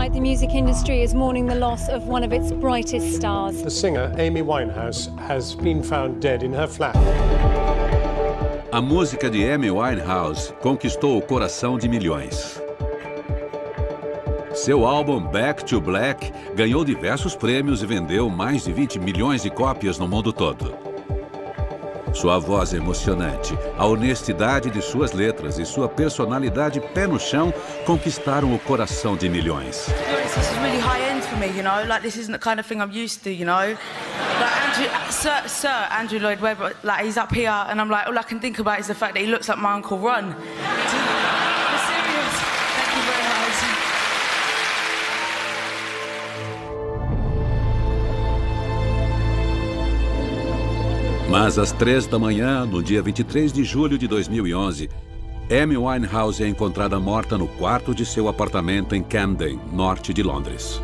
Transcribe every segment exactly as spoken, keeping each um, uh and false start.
tonight, the music industry is mourning the loss of one of its brightest stars. The singer Amy Winehouse has been found dead in her flat. A música de Amy Winehouse conquistou o coração de milhões. Seu álbum Back to Black ganhou diversos prêmios e vendeu mais de vinte milhões de cópias no mundo todo. Sua voz emocionante, a honestidade de suas letras e sua personalidade pé no chão conquistaram o coração de milhões. This is really high end for me, you know. Like this isn't the kind of thing I'm used to, you know. Like Andrew, Sir, Sir Andrew Lloyd Webber, like he's up here, and I'm like, all I can think about is the fact that he looks like my Uncle Ron. I'm serious. Thank you very much. Mas às três da manhã, no dia vinte e três de julho de dois mil e onze, Amy Winehouse é encontrada morta no quarto de seu apartamento em Camden, norte de Londres.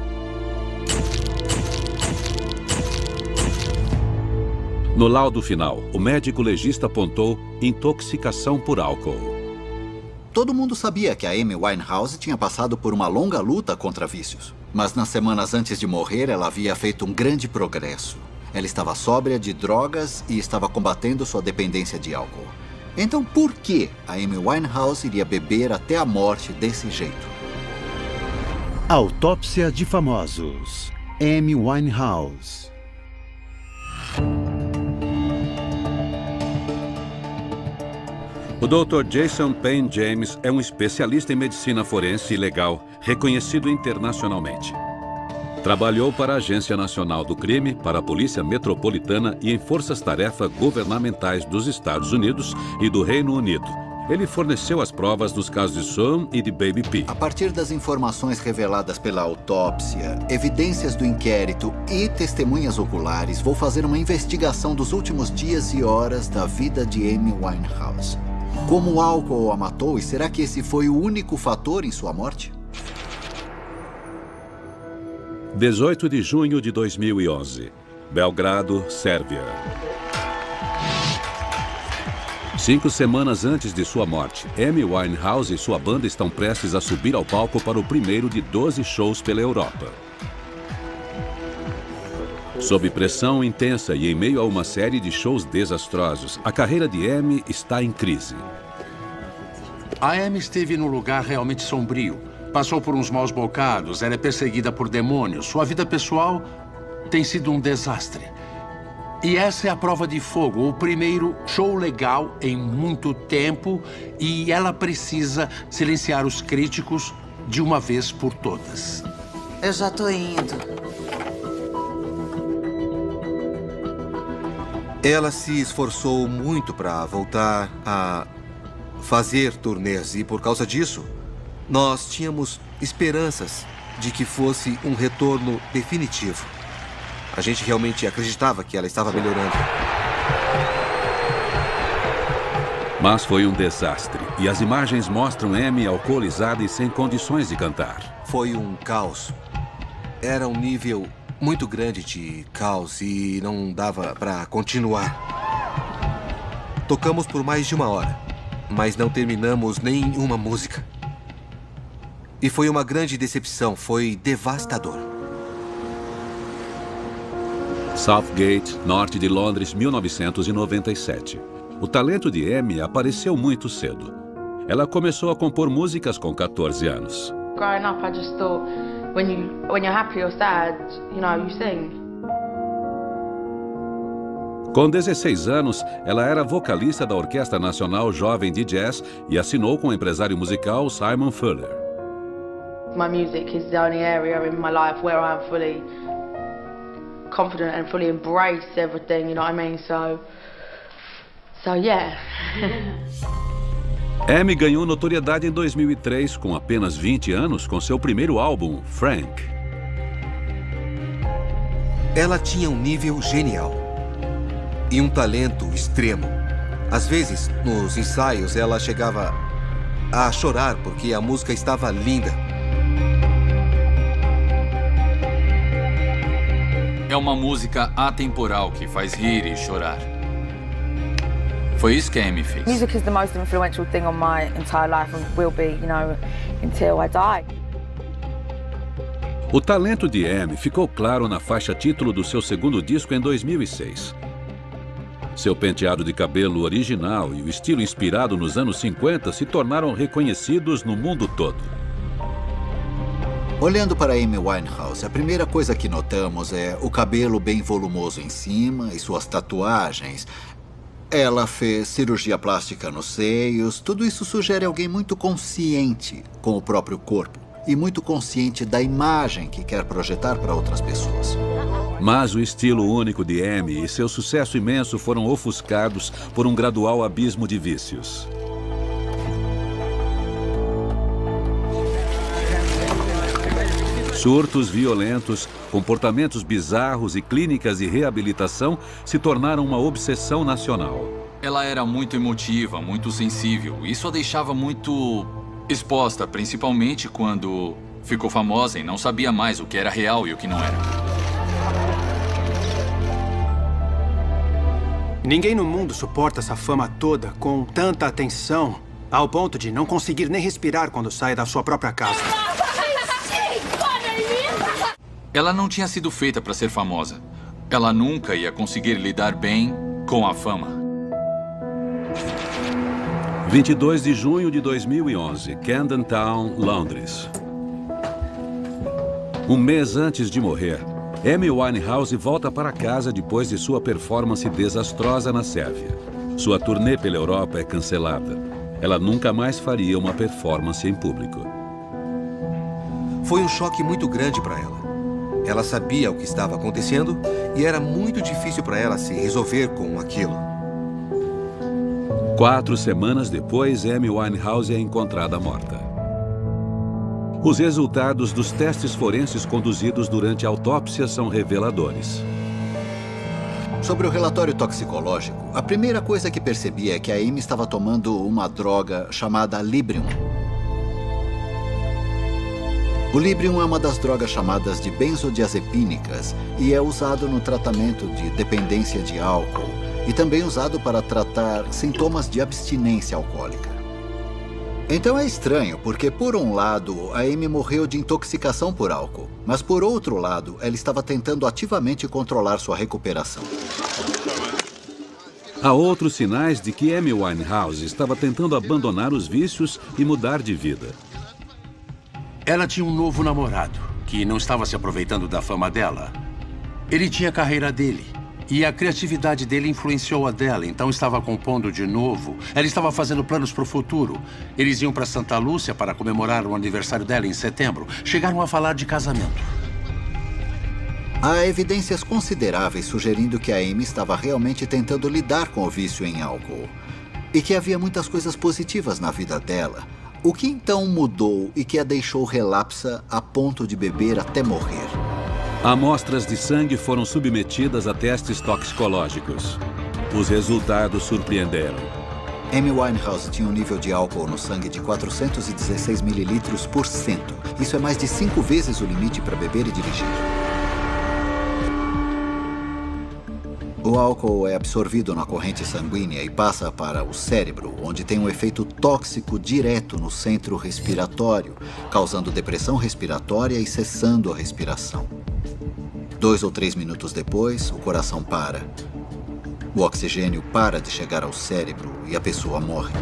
No laudo final, o médico legista apontou intoxicação por álcool. Todo mundo sabia que a Amy Winehouse tinha passado por uma longa luta contra vícios. Mas nas semanas antes de morrer, ela havia feito um grande progresso. Ela estava sóbria de drogas e estava combatendo sua dependência de álcool. Então, por que a Amy Winehouse iria beber até a morte desse jeito? Autópsia de famosos. Amy Winehouse. O doutor Jason Payne James é um especialista em medicina forense e legal, reconhecido internacionalmente. Trabalhou para a Agência Nacional do Crime, para a Polícia Metropolitana e em forças-tarefa governamentais dos Estados Unidos e do Reino Unido. Ele forneceu as provas dos casos de Soane e de Baby P. A partir das informações reveladas pela autópsia, evidências do inquérito e testemunhas oculares, vou fazer uma investigação dos últimos dias e horas da vida de Amy Winehouse. Como o álcool a matou, e será que esse foi o único fator em sua morte? dezoito de junho de dois mil e onze, Belgrado, Sérvia. Cinco semanas antes de sua morte, Amy Winehouse e sua banda estão prestes a subir ao palco para o primeiro de doze shows pela Europa. Sob pressão intensa e em meio a uma série de shows desastrosos, a carreira de Amy está em crise. A Amy esteve num lugar realmente sombrio. Passou por uns maus bocados, ela é perseguida por demônios. Sua vida pessoal tem sido um desastre. E essa é a prova de fogo, o primeiro show legal em muito tempo, e ela precisa silenciar os críticos de uma vez por todas. Eu já tô indo. Ela se esforçou muito para voltar a fazer turnês e, por causa disso, nós tínhamos esperanças de que fosse um retorno definitivo. A gente realmente acreditava que ela estava melhorando. Mas foi um desastre, e as imagens mostram Amy alcoolizada e sem condições de cantar. Foi um caos. Era um nível muito grande de caos e não dava para continuar. Tocamos por mais de uma hora, mas não terminamos nenhuma música. E foi uma grande decepção, foi devastador. Southgate, norte de Londres, mil novecentos e noventa e sete. O talento de Amy apareceu muito cedo. Ela começou a compor músicas com quatorze anos. Growing up, I just thought, when you when you're happy or sad, you know, you sing. Com dezesseis anos, ela era vocalista da Orquestra Nacional Jovem de Jazz e assinou com o empresário musical Simon Fuller. My music is the only area in my life where I'm fully confident and fully embrace everything, you know what I mean? So, so yeah. Amy ganhou notoriedade em dois mil e três, com apenas vinte anos, com seu primeiro álbum, Frank. Ela tinha um nível genial e um talento extremo. Às vezes, nos ensaios, ela chegava a chorar porque a música estava linda. É uma música atemporal que faz rir e chorar. Foi isso que a Amy fez. Music is the most influential thing on my entire life and will be, you know, until I die. O talento de Amy ficou claro na faixa título do seu segundo disco em dois mil e seis. Seu penteado de cabelo original e o estilo inspirado nos anos cinquenta se tornaram reconhecidos no mundo todo. Olhando para Amy Winehouse, a primeira coisa que notamos é o cabelo bem volumoso em cima e suas tatuagens. Ela fez cirurgia plástica nos seios. Tudo isso sugere alguém muito consciente com o próprio corpo e muito consciente da imagem que quer projetar para outras pessoas. Mas o estilo único de Amy e seu sucesso imenso foram ofuscados por um gradual abismo de vícios. Surtos violentos, comportamentos bizarros e clínicas de reabilitação se tornaram uma obsessão nacional. Ela era muito emotiva, muito sensível. Isso a deixava muito exposta, principalmente quando ficou famosa e não sabia mais o que era real e o que não era. Ninguém no mundo suporta essa fama toda com tanta atenção, ao ponto de não conseguir nem respirar quando sai da sua própria casa. Ela não tinha sido feita para ser famosa. Ela nunca ia conseguir lidar bem com a fama. vinte e dois de junho de dois mil e onze, Camden Town, Londres. Um mês antes de morrer, Amy Winehouse volta para casa depois de sua performance desastrosa na Sérvia. Sua turnê pela Europa é cancelada. Ela nunca mais faria uma performance em público. Foi um choque muito grande para ela. Ela sabia o que estava acontecendo e era muito difícil para ela se resolver com aquilo. Quatro semanas depois, Amy Winehouse é encontrada morta. Os resultados dos testes forenses conduzidos durante a autópsia são reveladores. Sobre o relatório toxicológico, a primeira coisa que percebi é que a Amy estava tomando uma droga chamada Librium. O Librium é uma das drogas chamadas de benzodiazepínicas e é usado no tratamento de dependência de álcool e também usado para tratar sintomas de abstinência alcoólica. Então é estranho, porque por um lado, a Amy morreu de intoxicação por álcool, mas por outro lado, ela estava tentando ativamente controlar sua recuperação. Há outros sinais de que Amy Winehouse estava tentando abandonar os vícios e mudar de vida. Ela tinha um novo namorado, que não estava se aproveitando da fama dela. Ele tinha a carreira dele, e a criatividade dele influenciou a dela, então estava compondo de novo. Ela estava fazendo planos para o futuro. Eles iam para Santa Lúcia para comemorar o aniversário dela em setembro. Chegaram a falar de casamento. Há evidências consideráveis sugerindo que a Amy estava realmente tentando lidar com o vício em álcool. E que havia muitas coisas positivas na vida dela. O que então mudou e que a deixou relapsa a ponto de beber até morrer? Amostras de sangue foram submetidas a testes toxicológicos. Os resultados surpreenderam. Amy Winehouse tinha um nível de álcool no sangue de quatrocentos e dezesseis mililitros por cento. Isso é mais de cinco vezes o limite para beber e dirigir. O álcool é absorvido na corrente sanguínea e passa para o cérebro, onde tem um efeito tóxico direto no centro respiratório, causando depressão respiratória e cessando a respiração. Dois ou três minutos depois, o coração para. O oxigênio para de chegar ao cérebro e a pessoa morre.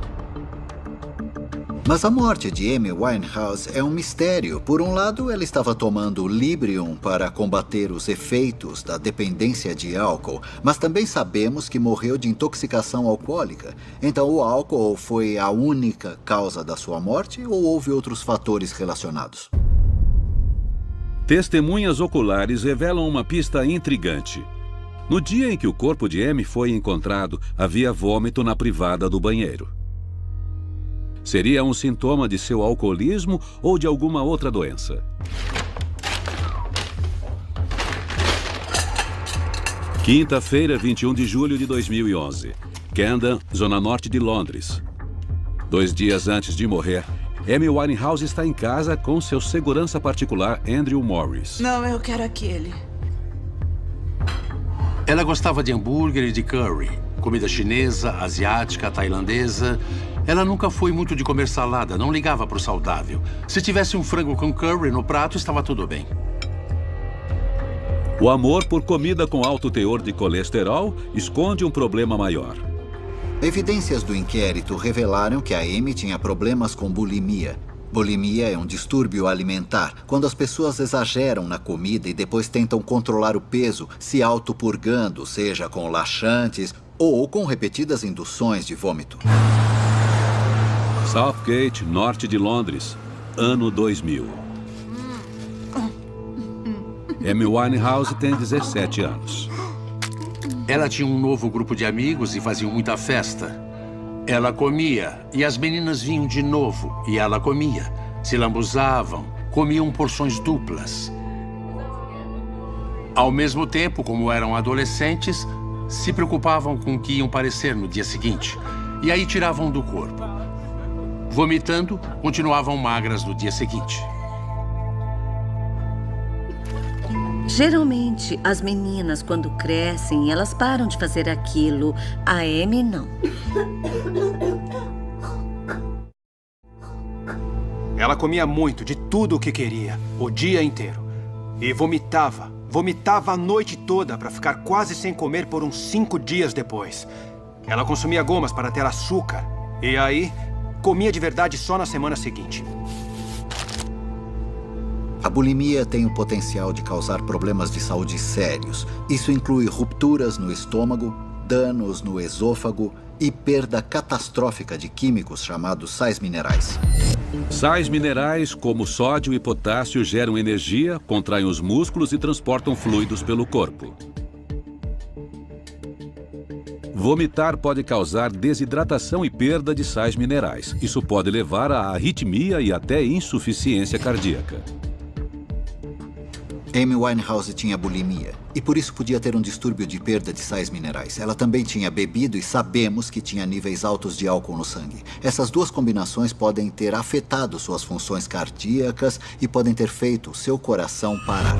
Mas a morte de Amy Winehouse é um mistério. Por um lado, ela estava tomando Librium para combater os efeitos da dependência de álcool, mas também sabemos que morreu de intoxicação alcoólica. Então, o álcool foi a única causa da sua morte ou houve outros fatores relacionados? Testemunhas oculares revelam uma pista intrigante. No dia em que o corpo de Amy foi encontrado, havia vômito na privada do banheiro. Seria um sintoma de seu alcoolismo ou de alguma outra doença? Quinta-feira, vinte e um de julho de dois mil e onze. Camden, zona norte de Londres. Dois dias antes de morrer, Amy Winehouse está em casa com seu segurança particular, Andrew Morris. Não, eu quero aquele. Ela gostava de hambúrguer e de curry, comida chinesa, asiática, tailandesa. Ela nunca foi muito de comer salada, não ligava para o saudável. Se tivesse um frango com curry no prato, estava tudo bem. O amor por comida com alto teor de colesterol esconde um problema maior. Evidências do inquérito revelaram que a Amy tinha problemas com bulimia. Bulimia é um distúrbio alimentar, quando as pessoas exageram na comida e depois tentam controlar o peso, se autopurgando, seja com laxantes ou com repetidas induções de vômito. Southgate, norte de Londres, ano dois mil. Amy Winehouse tem dezessete anos. Ela tinha um novo grupo de amigos e faziam muita festa. Ela comia e as meninas vinham de novo e ela comia. Se lambuzavam, comiam porções duplas. Ao mesmo tempo, como eram adolescentes, se preocupavam com o que iam parecer no dia seguinte. E aí tiravam do corpo. Vomitando, continuavam magras no dia seguinte. Geralmente, as meninas, quando crescem, elas param de fazer aquilo. A Amy, não. Ela comia muito, de tudo o que queria, o dia inteiro. E vomitava. Vomitava a noite toda para ficar quase sem comer por uns cinco dias depois. Ela consumia gomas para ter açúcar. E aí, comia de verdade só na semana seguinte. A bulimia tem o potencial de causar problemas de saúde sérios. Isso inclui rupturas no estômago, danos no esôfago e perda catastrófica de químicos chamados sais minerais. Sais minerais como sódio e potássio geram energia, contraem os músculos e transportam fluidos pelo corpo. Vomitar pode causar desidratação e perda de sais minerais. Isso pode levar a arritmia e até insuficiência cardíaca. Amy Winehouse tinha bulimia e por isso podia ter um distúrbio de perda de sais minerais. Ela também tinha bebido e sabemos que tinha níveis altos de álcool no sangue. Essas duas combinações podem ter afetado suas funções cardíacas e podem ter feito seu coração parar.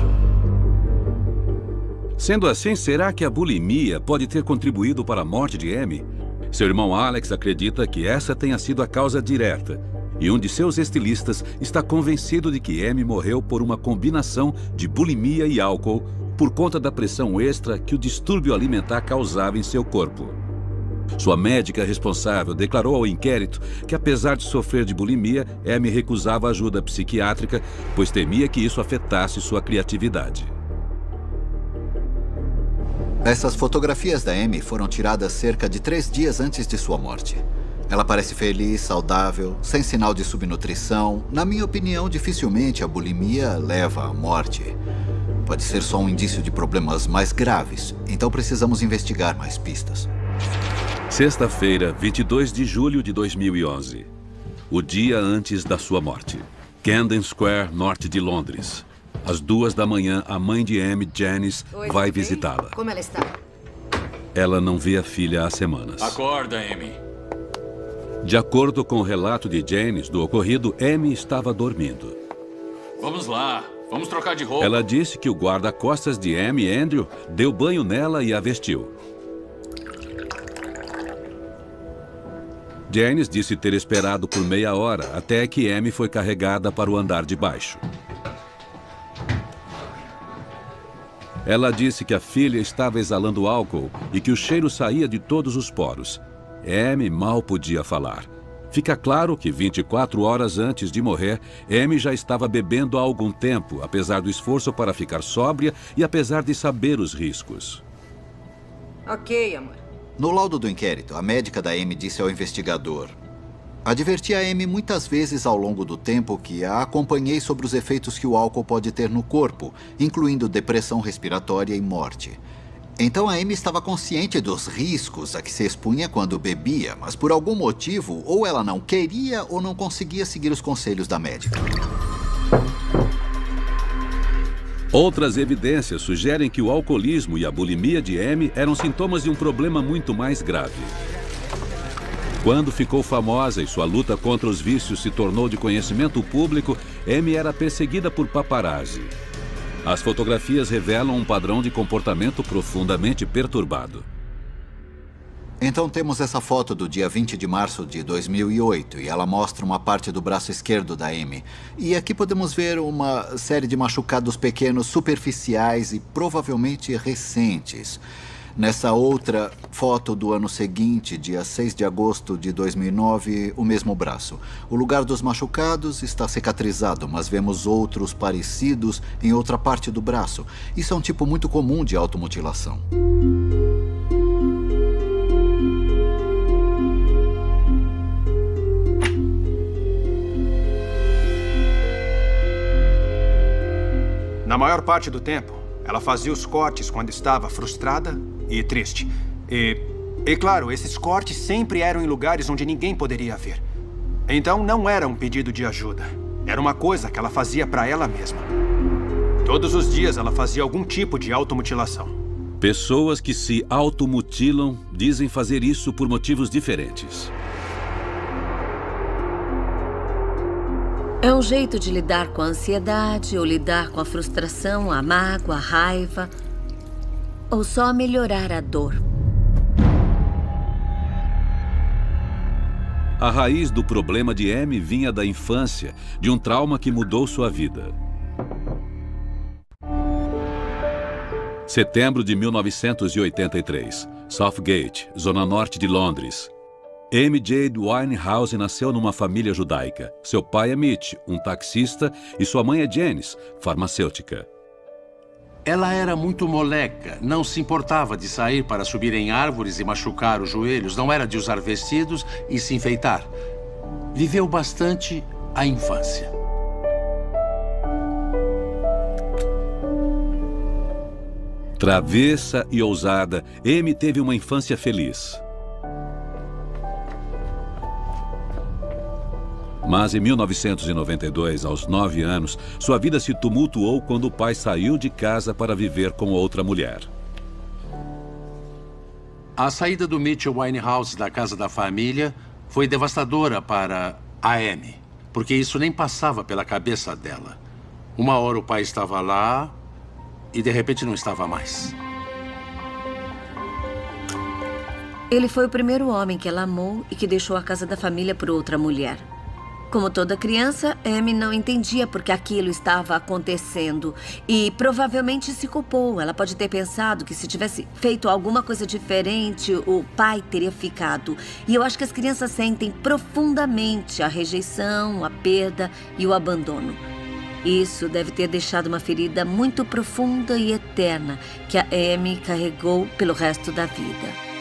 Sendo assim, será que a bulimia pode ter contribuído para a morte de Amy? Seu irmão Alex acredita que essa tenha sido a causa direta. E um de seus estilistas está convencido de que Amy morreu por uma combinação de bulimia e álcool por conta da pressão extra que o distúrbio alimentar causava em seu corpo. Sua médica responsável declarou ao inquérito que, apesar de sofrer de bulimia, Amy recusava ajuda psiquiátrica, pois temia que isso afetasse sua criatividade. Essas fotografias da Amy foram tiradas cerca de três dias antes de sua morte. Ela parece feliz, saudável, sem sinal de subnutrição. Na minha opinião, dificilmente a bulimia leva à morte. Pode ser só um indício de problemas mais graves, então precisamos investigar mais pistas. Sexta-feira, vinte e dois de julho de dois mil e onze. O dia antes da sua morte. Camden Square, norte de Londres. Às duas da manhã, a mãe de Amy, Janice, Oi, vai visitá-la. Como ela está? Ela não vê a filha há semanas. Acorda, Amy. De acordo com o relato de Janice do ocorrido, Amy estava dormindo. Vamos lá, vamos trocar de roupa. Ela disse que o guarda-costas de Amy, Andrew, deu banho nela e a vestiu. Janice disse ter esperado por meia hora até que Amy foi carregada para o andar de baixo. Ela disse que a filha estava exalando álcool e que o cheiro saía de todos os poros. Amy mal podia falar. Fica claro que vinte e quatro horas antes de morrer, Amy já estava bebendo há algum tempo, apesar do esforço para ficar sóbria e apesar de saber os riscos. Ok, amor. No laudo do inquérito, a médica da Amy disse ao investigador: adverti a Amy muitas vezes ao longo do tempo que a acompanhei sobre os efeitos que o álcool pode ter no corpo, incluindo depressão respiratória e morte. Então a Amy estava consciente dos riscos a que se expunha quando bebia, mas por algum motivo, ou ela não queria ou não conseguia seguir os conselhos da médica. Outras evidências sugerem que o alcoolismo e a bulimia de Amy eram sintomas de um problema muito mais grave. Quando ficou famosa e sua luta contra os vícios se tornou de conhecimento público, Amy era perseguida por paparazzi. As fotografias revelam um padrão de comportamento profundamente perturbado. Então temos essa foto do dia vinte de março de dois mil e oito e ela mostra uma parte do braço esquerdo da Amy. E aqui podemos ver uma série de machucados pequenos superficiais e provavelmente recentes. Nessa outra foto do ano seguinte, dia seis de agosto de dois mil e nove, o mesmo braço. O lugar dos machucados está cicatrizado, mas vemos outros parecidos em outra parte do braço. Isso é um tipo muito comum de automutilação. Na maior parte do tempo, ela fazia os cortes quando estava frustrada e triste. E, e claro, esses cortes sempre eram em lugares onde ninguém poderia ver. Então não era um pedido de ajuda. Era uma coisa que ela fazia para ela mesma. Todos os dias ela fazia algum tipo de automutilação. Pessoas que se automutilam dizem fazer isso por motivos diferentes. É um jeito de lidar com a ansiedade, ou lidar com a frustração, a mágoa, a raiva, ou só melhorar a dor. A raiz do problema de Amy vinha da infância, de um trauma que mudou sua vida. Setembro de mil novecentos e oitenta e três, Southgate, zona norte de Londres. Amy Jade Winehouse nasceu numa família judaica. Seu pai é Mitch, um taxista, e sua mãe é Janice, farmacêutica. Ela era muito moleca, não se importava de sair para subir em árvores e machucar os joelhos, não era de usar vestidos e se enfeitar. Viveu bastante a infância. Travessa e ousada, Amy teve uma infância feliz. Mas em mil novecentos e noventa e dois, aos nove anos, sua vida se tumultuou quando o pai saiu de casa para viver com outra mulher. A saída do Mitchell Winehouse da casa da família foi devastadora para a Amy, porque isso nem passava pela cabeça dela. Uma hora o pai estava lá e de repente não estava mais. Ele foi o primeiro homem que ela amou e que deixou a casa da família por outra mulher. Como toda criança, Amy não entendia por que aquilo estava acontecendo e provavelmente se culpou. Ela pode ter pensado que se tivesse feito alguma coisa diferente, o pai teria ficado. E eu acho que as crianças sentem profundamente a rejeição, a perda e o abandono. Isso deve ter deixado uma ferida muito profunda e eterna que a Amy carregou pelo resto da vida.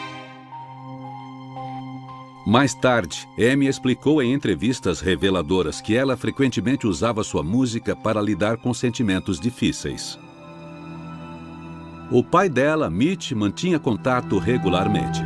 Mais tarde, Amy explicou em entrevistas reveladoras que ela frequentemente usava sua música para lidar com sentimentos difíceis. O pai dela, Mitch, mantinha contato regularmente.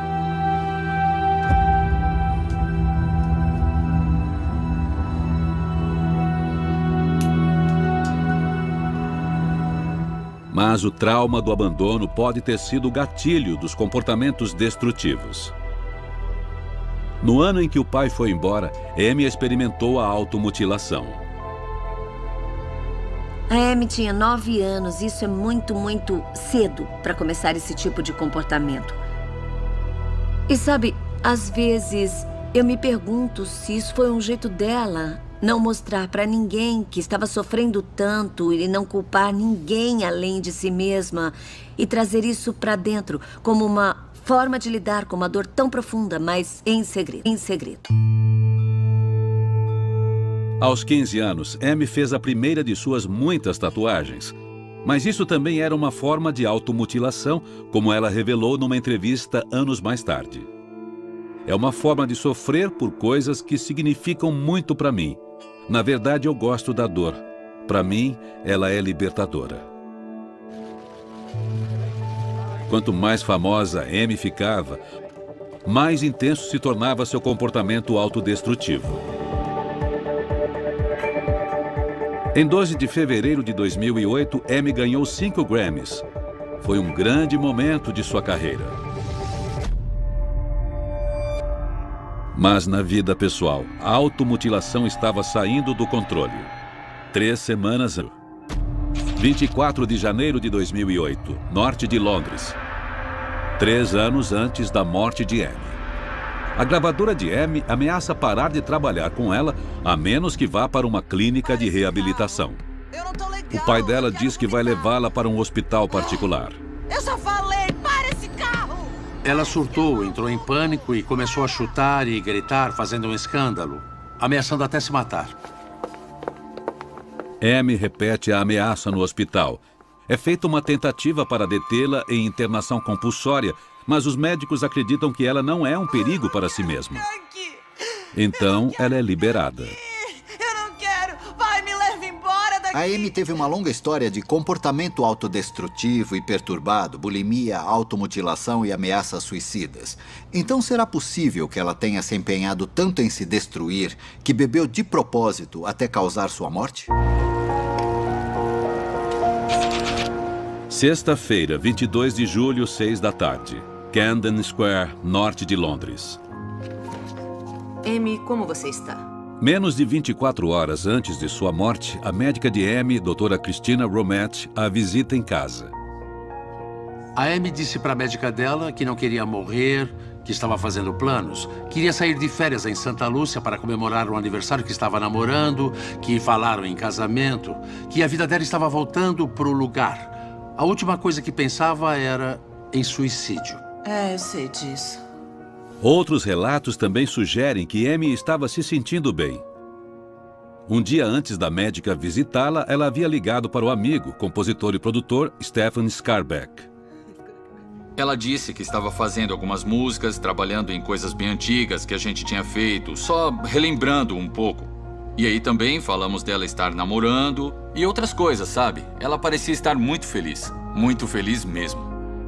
Mas o trauma do abandono pode ter sido o gatilho dos comportamentos destrutivos. No ano em que o pai foi embora, Amy experimentou a automutilação. A Amy tinha nove anos. Isso é muito, muito cedo para começar esse tipo de comportamento. E sabe, às vezes eu me pergunto se isso foi um jeito dela não mostrar para ninguém que estava sofrendo tanto e não culpar ninguém além de si mesma e trazer isso para dentro como uma forma de lidar com uma dor tão profunda, mas em segredo. Em segredo. Aos quinze anos, Amy fez a primeira de suas muitas tatuagens. Mas isso também era uma forma de automutilação, como ela revelou numa entrevista anos mais tarde. É uma forma de sofrer por coisas que significam muito para mim. Na verdade, eu gosto da dor. Para mim, ela é libertadora. Quanto mais famosa Amy ficava, mais intenso se tornava seu comportamento autodestrutivo. Em doze de fevereiro de dois mil e oito, Amy ganhou cinco Grammys. Foi um grande momento de sua carreira. Mas na vida pessoal, a automutilação estava saindo do controle. Três semanas... vinte e quatro de janeiro de dois mil e oito, norte de Londres. três anos antes da morte de Amy. A gravadora de Amy ameaça parar de trabalhar com ela, a menos que vá para uma clínica de reabilitação. O pai dela diz que vai levá-la para um hospital particular. Eu só falei, para esse carro! Ela surtou, entrou em pânico e começou a chutar e gritar, fazendo um escândalo, ameaçando até se matar. Amy repete a ameaça no hospital. É feita uma tentativa para detê-la em internação compulsória, mas os médicos acreditam que ela não é um perigo para si mesma. Então, ela é liberada. Eu não quero! Vai, me leva embora daqui! A Amy teve uma longa história de comportamento autodestrutivo e perturbado, bulimia, automutilação e ameaças suicidas. Então será possível que ela tenha se empenhado tanto em se destruir que bebeu de propósito até causar sua morte? Sexta-feira, vinte e dois de julho, seis da tarde. Camden Square, norte de Londres. Amy, como você está? Menos de vinte e quatro horas antes de sua morte, a médica de Amy, doutora Christina Romette, a visita em casa. A Amy disse para a médica dela que não queria morrer, que estava fazendo planos. Queria sair de férias em Santa Lúcia para comemorar o aniversário que estava namorando, que falaram em casamento, que a vida dela estava voltando para o lugar. A última coisa que pensava era em suicídio. É, eu sei disso. Outros relatos também sugerem que Amy estava se sentindo bem. Um dia antes da médica visitá-la, ela havia ligado para o amigo, compositor e produtor Stefan Skarbeck. Ela disse que estava fazendo algumas músicas, trabalhando em coisas bem antigas que a gente tinha feito, só relembrando um pouco. E aí também falamos dela estar namorando e outras coisas, sabe? Ela parecia estar muito feliz, muito feliz mesmo.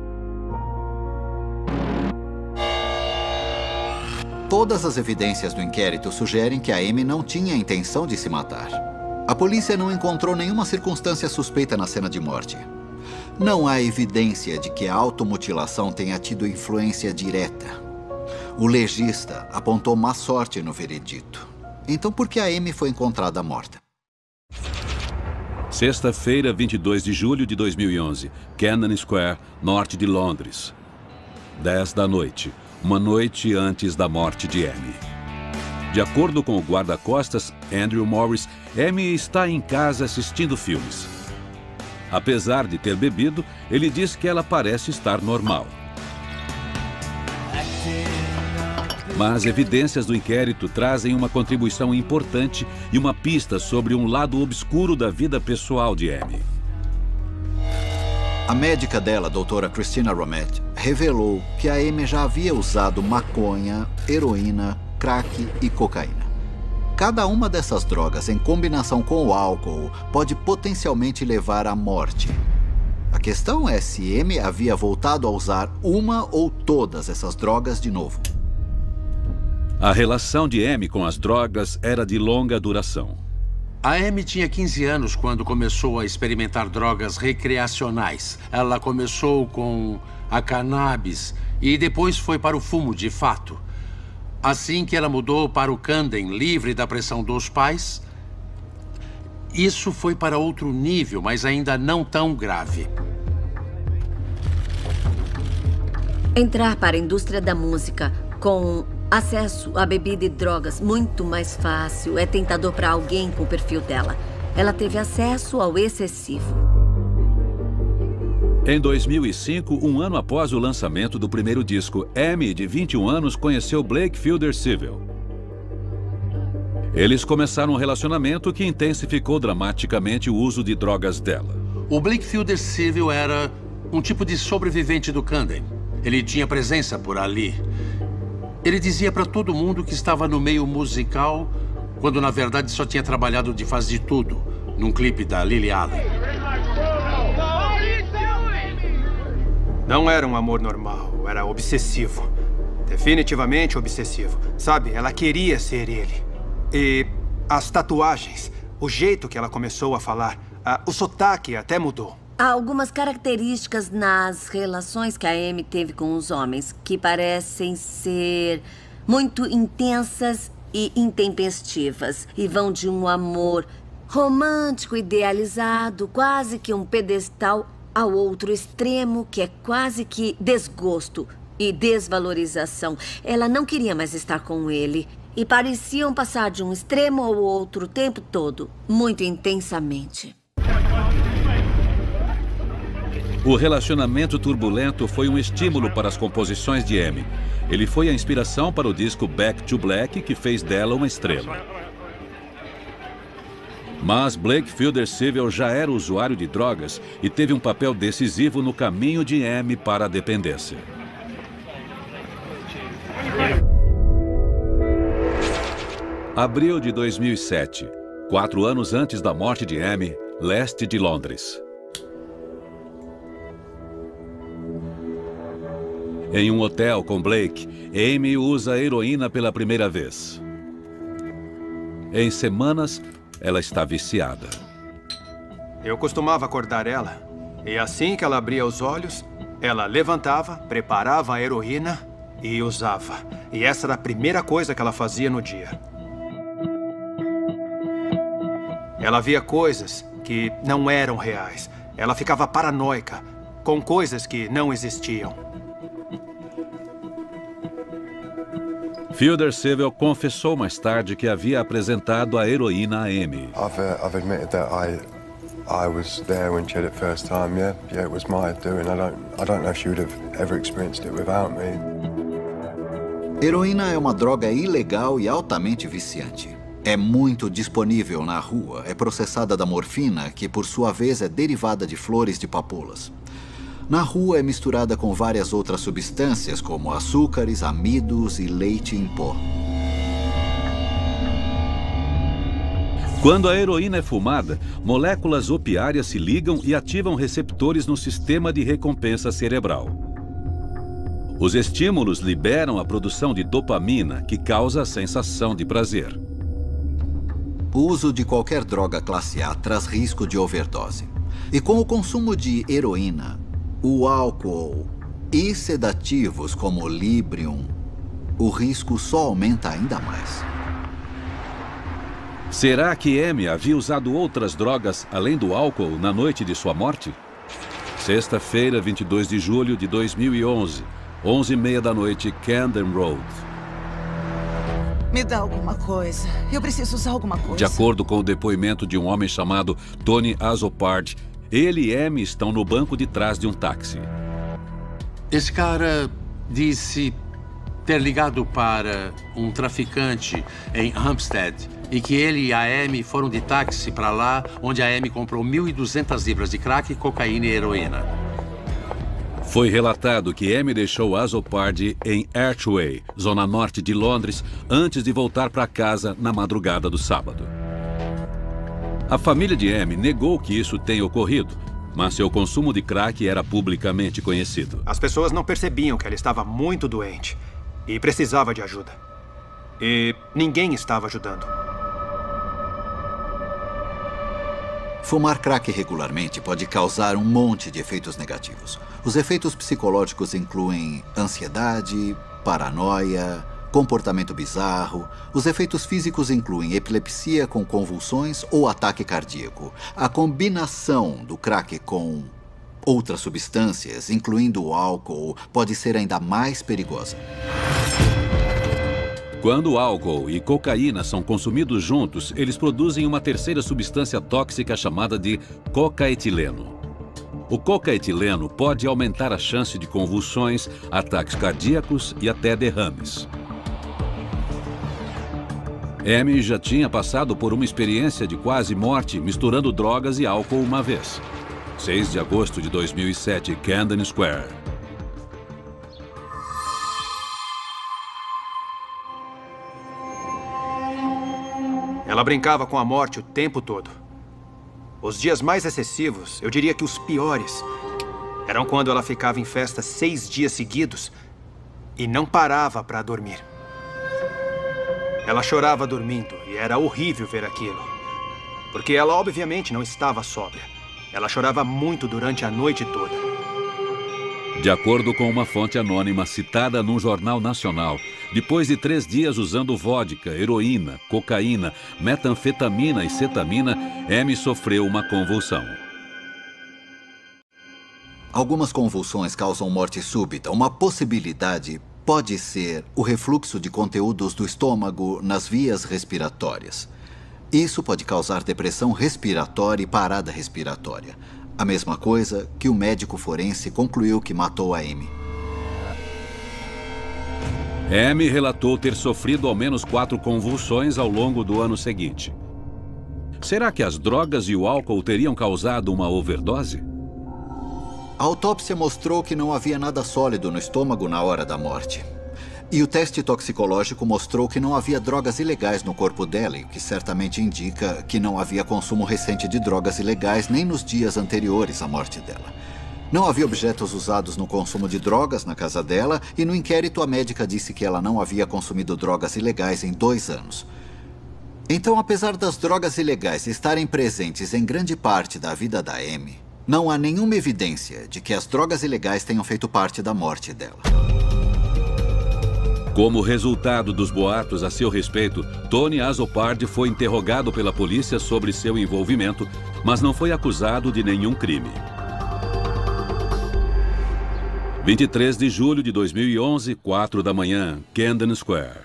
Todas as evidências do inquérito sugerem que a Amy não tinha a intenção de se matar. A polícia não encontrou nenhuma circunstância suspeita na cena de morte. Não há evidência de que a automutilação tenha tido influência direta. O legista apontou má sorte no veredito. Então, por que a Amy foi encontrada morta? Sexta-feira, vinte e dois de julho de dois mil e onze, Camden Square, norte de Londres. dez da noite, uma noite antes da morte de Amy. De acordo com o guarda-costas, Andrew Morris, Amy está em casa assistindo filmes. Apesar de ter bebido, ele diz que ela parece estar normal. Mas evidências do inquérito trazem uma contribuição importante e uma pista sobre um lado obscuro da vida pessoal de Amy. A médica dela, doutora Christina Romette, revelou que a Amy já havia usado maconha, heroína, crack e cocaína. Cada uma dessas drogas, em combinação com o álcool, pode potencialmente levar à morte. A questão é se Amy havia voltado a usar uma ou todas essas drogas de novo. A relação de Amy com as drogas era de longa duração. A Amy tinha quinze anos quando começou a experimentar drogas recreacionais. Ela começou com a cannabis e depois foi para o fumo de fato. Assim que ela mudou para o Camden, livre da pressão dos pais, isso foi para outro nível, mas ainda não tão grave. Entrar para a indústria da música com acesso a bebida e drogas muito mais fácil é tentador para alguém com o perfil dela. Ela teve acesso ao excessivo. Em dois mil e cinco, um ano após o lançamento do primeiro disco, Amy, de vinte e um anos, conheceu Blake Fielder Civil. Eles começaram um relacionamento que intensificou dramaticamente o uso de drogas dela. O Blake Fielder Civil era um tipo de sobrevivente do Camden. Ele tinha presença por ali. Ele dizia para todo mundo que estava no meio musical, quando na verdade só tinha trabalhado de Faz de Tudo, num clipe da Lily Allen. Não era um amor normal, era obsessivo. Definitivamente obsessivo. Sabe, ela queria ser ele. E as tatuagens, o jeito que ela começou a falar, a, o sotaque até mudou. Há algumas características nas relações que a Amy teve com os homens que parecem ser muito intensas e intempestivas e vão de um amor romântico, idealizado, quase que um pedestal, ao outro extremo, que é quase que desgosto e desvalorização. Ela não queria mais estar com ele. E pareciam passar de um extremo ao outro o tempo todo, muito intensamente. O relacionamento turbulento foi um estímulo para as composições de Amy. Ele foi a inspiração para o disco Back to Black, que fez dela uma estrela. Mas Blake Fielder-Civil já era usuário de drogas e teve um papel decisivo no caminho de Amy para a dependência. Abril de dois mil e sete, quatro anos antes da morte de Amy, leste de Londres. Em um hotel com Blake, Amy usa heroína pela primeira vez. Em semanas, ela está viciada. Eu costumava acordar ela, e assim que ela abria os olhos, ela levantava, preparava a heroína e usava. E essa era a primeira coisa que ela fazia no dia. Ela via coisas que não eram reais. Ela ficava paranoica com coisas que não existiam. Fielder-Civil confessou mais tarde que havia apresentado a heroína a Amy. I've, uh, I've admitted that I, I was there when she had it first time. Yeah, yeah, it was my doing. I don't, I don't know if she would have ever experienced it without me. Heroína é uma droga ilegal e altamente viciante. É muito disponível na rua, é processada da morfina, que por sua vez é derivada de flores de papoulas. Na rua é misturada com várias outras substâncias, como açúcares, amidos e leite em pó. Quando a heroína é fumada, moléculas opiárias se ligam e ativam receptores no sistema de recompensa cerebral. Os estímulos liberam a produção de dopamina, que causa a sensação de prazer. O uso de qualquer droga classe A traz risco de overdose. E com o consumo de heroína, o álcool e sedativos como o Librium, o risco só aumenta ainda mais. Será que Amy havia usado outras drogas além do álcool na noite de sua morte? Sexta-feira, vinte e dois de julho de dois mil e onze, onze e meia da noite, Camden Road. Me dá alguma coisa. Eu preciso usar alguma coisa. De acordo com o depoimento de um homem chamado Tony Azopard, ele e Amy estão no banco de trás de um táxi. Esse cara disse ter ligado para um traficante em Hampstead e que ele e a Amy foram de táxi para lá, onde a Amy comprou mil e duzentas libras de crack, cocaína e heroína. Foi relatado que Amy deixou Azopard em Archway, zona norte de Londres, antes de voltar para casa na madrugada do sábado. A família de Amy negou que isso tenha ocorrido, mas seu consumo de crack era publicamente conhecido. As pessoas não percebiam que ela estava muito doente e precisava de ajuda. E ninguém estava ajudando. Fumar crack regularmente pode causar um monte de efeitos negativos. Os efeitos psicológicos incluem ansiedade, paranoia, comportamento bizarro. Os efeitos físicos incluem epilepsia com convulsões ou ataque cardíaco. A combinação do crack com outras substâncias, incluindo o álcool, pode ser ainda mais perigosa. Quando álcool e cocaína são consumidos juntos, eles produzem uma terceira substância tóxica chamada de cocaetileno. O cocaetileno pode aumentar a chance de convulsões, ataques cardíacos e até derrames. Amy já tinha passado por uma experiência de quase morte misturando drogas e álcool uma vez. seis de agosto de dois mil e sete, Camden Square. Ela brincava com a morte o tempo todo. Os dias mais excessivos, eu diria que os piores, eram quando ela ficava em festa seis dias seguidos e não parava para dormir. Ela chorava dormindo e era horrível ver aquilo. Porque ela, obviamente, não estava sóbria. Ela chorava muito durante a noite toda. De acordo com uma fonte anônima citada num jornal nacional, depois de três dias usando vodka, heroína, cocaína, metanfetamina e cetamina, Amy sofreu uma convulsão. Algumas convulsões causam morte súbita. Uma possibilidade pode ser o refluxo de conteúdos do estômago nas vias respiratórias. Isso pode causar depressão respiratória e parada respiratória. A mesma coisa que o médico forense concluiu que matou a Amy. Amy relatou ter sofrido ao menos quatro convulsões ao longo do ano seguinte. Será que as drogas e o álcool teriam causado uma overdose? A autópsia mostrou que não havia nada sólido no estômago na hora da morte. E o teste toxicológico mostrou que não havia drogas ilegais no corpo dela, o que certamente indica que não havia consumo recente de drogas ilegais nem nos dias anteriores à morte dela. Não havia objetos usados no consumo de drogas na casa dela e no inquérito a médica disse que ela não havia consumido drogas ilegais em dois anos. Então, apesar das drogas ilegais estarem presentes em grande parte da vida da Amy, não há nenhuma evidência de que as drogas ilegais tenham feito parte da morte dela. Como resultado dos boatos a seu respeito, Tony Azzopardi foi interrogado pela polícia sobre seu envolvimento, mas não foi acusado de nenhum crime. vinte e três de julho de dois mil e onze, quatro da manhã, Camden Square.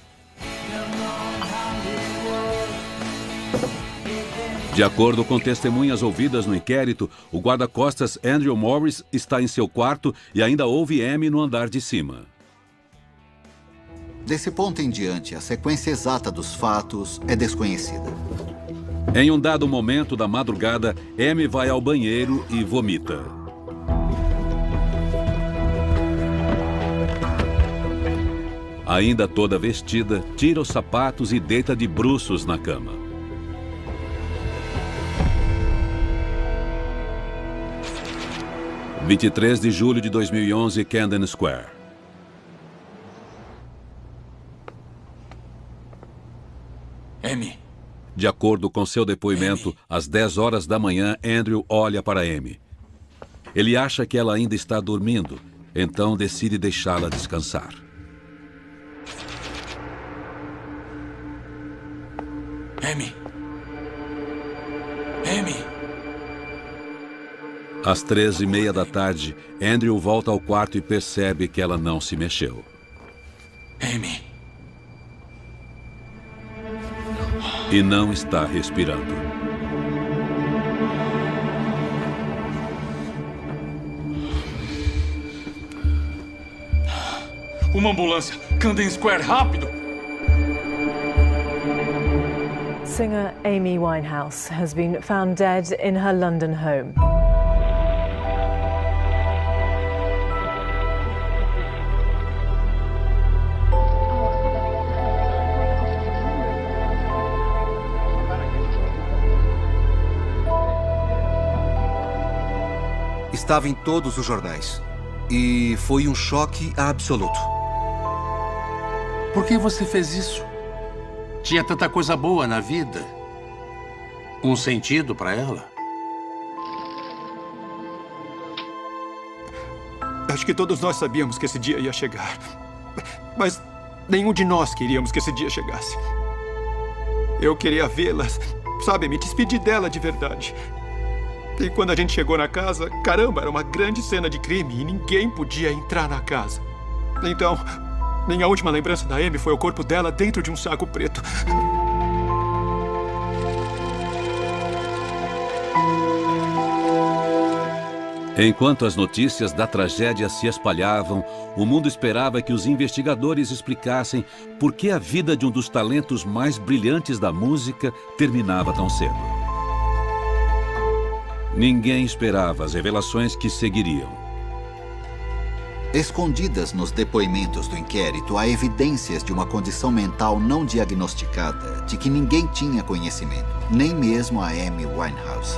De acordo com testemunhas ouvidas no inquérito, o guarda-costas Andrew Morris está em seu quarto e ainda ouve Amy no andar de cima. Desse ponto em diante, a sequência exata dos fatos é desconhecida. Em um dado momento da madrugada, Amy vai ao banheiro e vomita. Ainda toda vestida, tira os sapatos e deita de bruços na cama. vinte e três de julho de dois mil e onze, Camden Square. Amy. De acordo com seu depoimento, Amy. Às dez horas da manhã, Andrew olha para Amy. Ele acha que ela ainda está dormindo, então decide deixá-la descansar. Amy. Amy. Às treze e meia da tarde, Andrew volta ao quarto e percebe que ela não se mexeu. Amy. E não está respirando. Uma ambulância! Camden Square, rápido! Singer Amy Winehouse has been found dead in her London home. Estava em todos os jornais. E foi um choque absoluto. Por que você fez isso? Tinha tanta coisa boa na vida. Um sentido para ela. Acho que todos nós sabíamos que esse dia ia chegar. Mas nenhum de nós queríamos que esse dia chegasse. Eu queria vê-las, sabe, me despedir dela de verdade. E quando a gente chegou na casa, caramba, era uma grande cena de crime e ninguém podia entrar na casa. Então, minha última lembrança da Amy foi o corpo dela dentro de um saco preto. Enquanto as notícias da tragédia se espalhavam, o mundo esperava que os investigadores explicassem por que a vida de um dos talentos mais brilhantes da música terminava tão cedo. Ninguém esperava as revelações que seguiriam. Escondidas nos depoimentos do inquérito, há evidências de uma condição mental não diagnosticada, de que ninguém tinha conhecimento, nem mesmo a Amy Winehouse.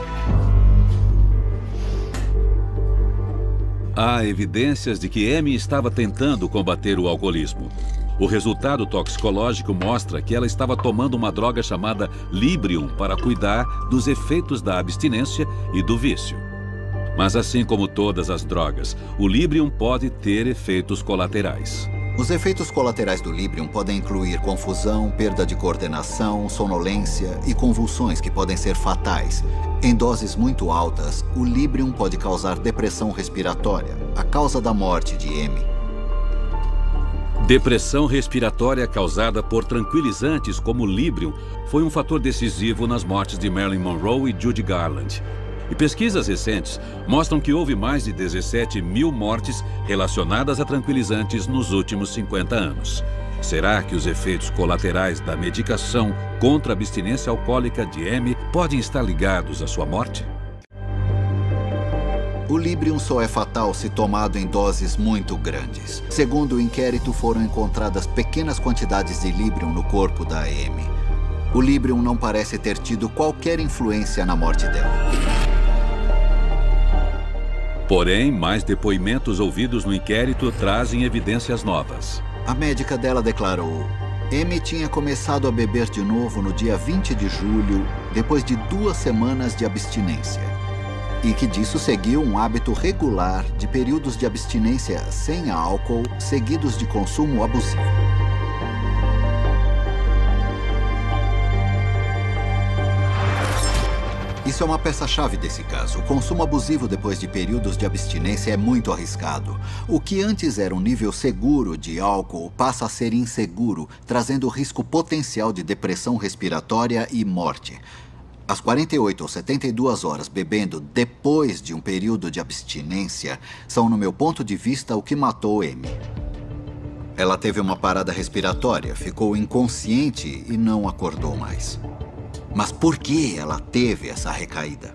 Há evidências de que Amy estava tentando combater o alcoolismo. O resultado toxicológico mostra que ela estava tomando uma droga chamada Librium para cuidar dos efeitos da abstinência e do vício. Mas assim como todas as drogas, o Librium pode ter efeitos colaterais. Os efeitos colaterais do Librium podem incluir confusão, perda de coordenação, sonolência e convulsões que podem ser fatais. Em doses muito altas, o Librium pode causar depressão respiratória, a causa da morte de Amy. Depressão respiratória causada por tranquilizantes como Librium foi um fator decisivo nas mortes de Marilyn Monroe e Judy Garland. E pesquisas recentes mostram que houve mais de dezessete mil mortes relacionadas a tranquilizantes nos últimos cinquenta anos. Será que os efeitos colaterais da medicação contra a abstinência alcoólica de Amy podem estar ligados à sua morte? O Librium só é fatal se tomado em doses muito grandes. Segundo o inquérito, foram encontradas pequenas quantidades de Librium no corpo da Amy. O Librium não parece ter tido qualquer influência na morte dela. Porém, mais depoimentos ouvidos no inquérito trazem evidências novas. A médica dela declarou: Amy tinha começado a beber de novo no dia vinte de julho, depois de duas semanas de abstinência. E que disso seguiu um hábito regular de períodos de abstinência sem álcool, seguidos de consumo abusivo. Isso é uma peça-chave desse caso. O consumo abusivo depois de períodos de abstinência é muito arriscado. O que antes era um nível seguro de álcool passa a ser inseguro, trazendo risco potencial de depressão respiratória e morte. As quarenta e oito ou setenta e duas horas bebendo depois de um período de abstinência são, no meu ponto de vista, o que matou Amy. Ela teve uma parada respiratória, ficou inconsciente e não acordou mais. Mas por que ela teve essa recaída?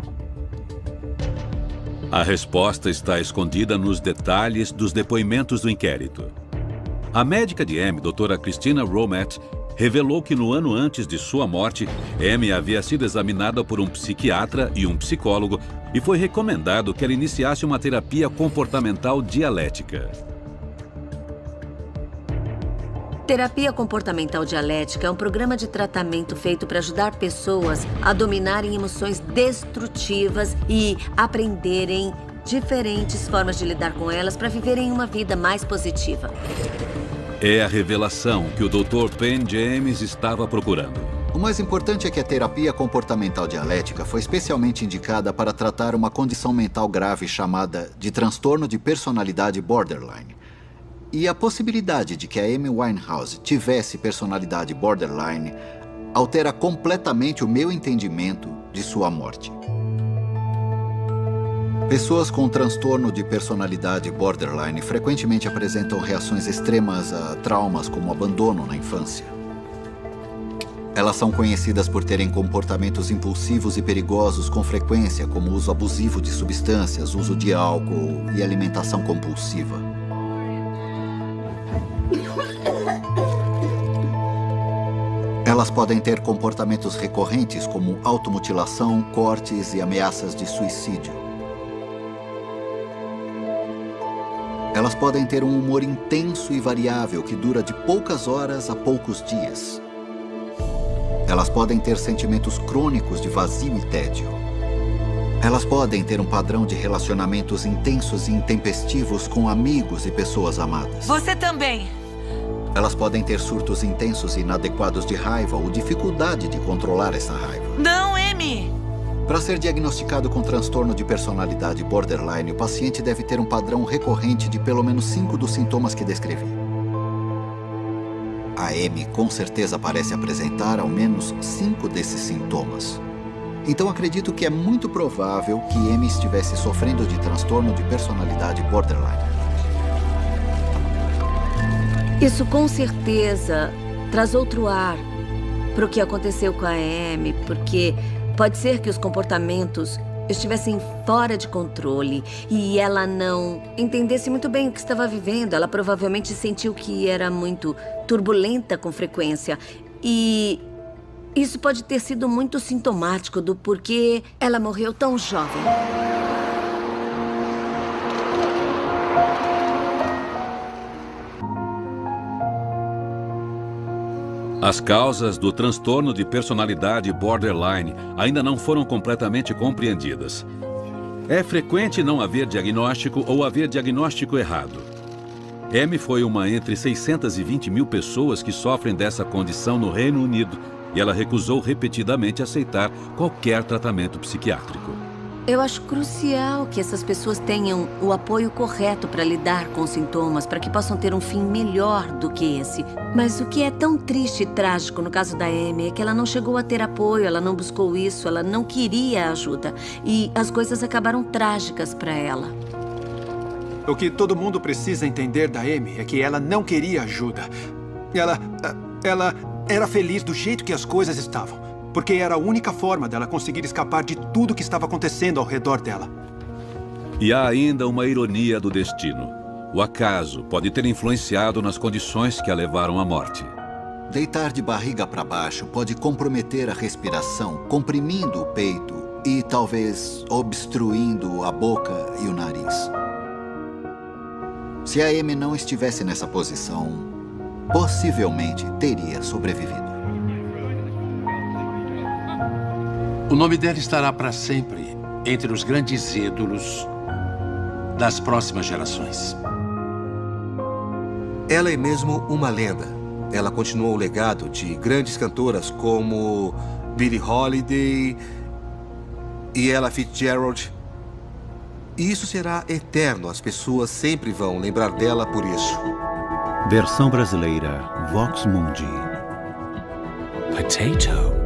A resposta está escondida nos detalhes dos depoimentos do inquérito. A médica de Amy, doutora Christina Romet, revelou que no ano antes de sua morte, Amy havia sido examinada por um psiquiatra e um psicólogo e foi recomendado que ela iniciasse uma terapia comportamental dialética. Terapia comportamental dialética é um programa de tratamento feito para ajudar pessoas a dominarem emoções destrutivas e aprenderem diferentes formas de lidar com elas para viverem uma vida mais positiva. É a revelação que o doutor Penn James estava procurando. O mais importante é que a terapia comportamental dialética foi especialmente indicada para tratar uma condição mental grave chamada de transtorno de personalidade borderline. E a possibilidade de que a Amy Winehouse tivesse personalidade borderline altera completamente o meu entendimento de sua morte. Pessoas com transtorno de personalidade borderline frequentemente apresentam reações extremas a traumas como abandono na infância. Elas são conhecidas por terem comportamentos impulsivos e perigosos com frequência, como uso abusivo de substâncias, uso de álcool e alimentação compulsiva. Elas podem ter comportamentos recorrentes como automutilação, cortes e ameaças de suicídio. Elas podem ter um humor intenso e variável que dura de poucas horas a poucos dias. Elas podem ter sentimentos crônicos de vazio e tédio. Elas podem ter um padrão de relacionamentos intensos e intempestivos com amigos e pessoas amadas. Você também. Elas podem ter surtos intensos e inadequados de raiva ou dificuldade de controlar essa raiva. Não, Amy! Para ser diagnosticado com transtorno de personalidade borderline, o paciente deve ter um padrão recorrente de pelo menos cinco dos sintomas que descrevi. A Amy com certeza parece apresentar ao menos cinco desses sintomas. Então acredito que é muito provável que Amy estivesse sofrendo de transtorno de personalidade borderline. Isso com certeza traz outro ar para o que aconteceu com a Amy, porque pode ser que os comportamentos estivessem fora de controle e ela não entendesse muito bem o que estava vivendo. Ela provavelmente sentiu que era muito turbulenta com frequência e isso pode ter sido muito sintomático do porquê ela morreu tão jovem. As causas do transtorno de personalidade borderline ainda não foram completamente compreendidas. É frequente não haver diagnóstico ou haver diagnóstico errado. Amy foi uma entre seiscentas e vinte mil pessoas que sofrem dessa condição no Reino Unido e ela recusou repetidamente aceitar qualquer tratamento psiquiátrico. Eu acho crucial que essas pessoas tenham o apoio correto para lidar com os sintomas, para que possam ter um fim melhor do que esse. Mas o que é tão triste e trágico no caso da Amy é que ela não chegou a ter apoio, ela não buscou isso, ela não queria ajuda. E as coisas acabaram trágicas para ela. O que todo mundo precisa entender da Amy é que ela não queria ajuda. Ela... ela era feliz do jeito que as coisas estavam. Porque era a única forma dela conseguir escapar de tudo que estava acontecendo ao redor dela. E há ainda uma ironia do destino. O acaso pode ter influenciado nas condições que a levaram à morte. Deitar de barriga para baixo pode comprometer a respiração, comprimindo o peito e talvez obstruindo a boca e o nariz. Se a Amy não estivesse nessa posição, possivelmente teria sobrevivido. O nome dela estará para sempre entre os grandes ídolos das próximas gerações. Ela é mesmo uma lenda. Ela continuou o legado de grandes cantoras como Billie Holiday e Ella Fitzgerald. E isso será eterno. As pessoas sempre vão lembrar dela por isso. Versão brasileira, Vox Mundi. Potato.